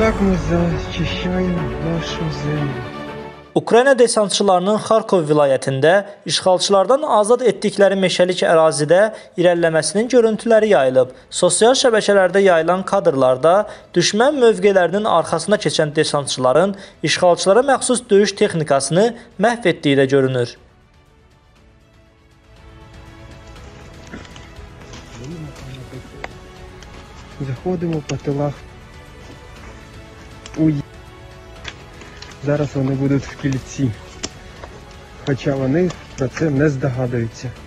Так мы зачищаем нашу землю. Ukrayna desantçılarının Xarkov vilayətində işğalçılardan azad etdikləri meşəlik ərazidə irəliləməsinin görüntüləri yayılıb. Sosial şəbəkələrdə yayılan kadrlarda düşmən mövqelərinin arxasına keçən desantçıların işğalçılara məxsus döyüş texnikasını məhv etdiyi də görünür. Заходимо по тилах. Зараз вони будуть в кільці. Хоча вони про це не здогадуються.